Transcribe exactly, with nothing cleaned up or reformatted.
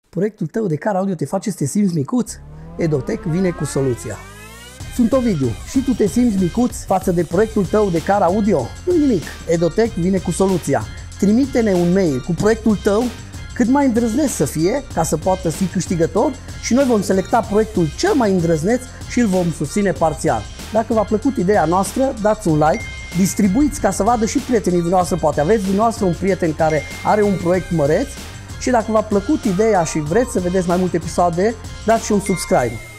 Proiectul tău de car audio te face să te simți micuț? Edotech vine cu soluția. Sunt Ovidiu și tu te simți micuț față de proiectul tău de car audio? Nu nimic, Edotech vine cu soluția. Trimite-ne un mail cu proiectul tău cât mai îndrăzneț să fie, ca să poată fi câștigător, și noi vom selecta proiectul cel mai îndrăzneț și îl vom susține parțial. Dacă v-a plăcut ideea noastră, dați un like, distribuiți ca să vadă și prietenii dumneavoastră, poate aveți dumneavoastră un prieten care are un proiect măreț, și dacă v-a plăcut ideea și vreți să vedeți mai multe episoade, dați și un subscribe.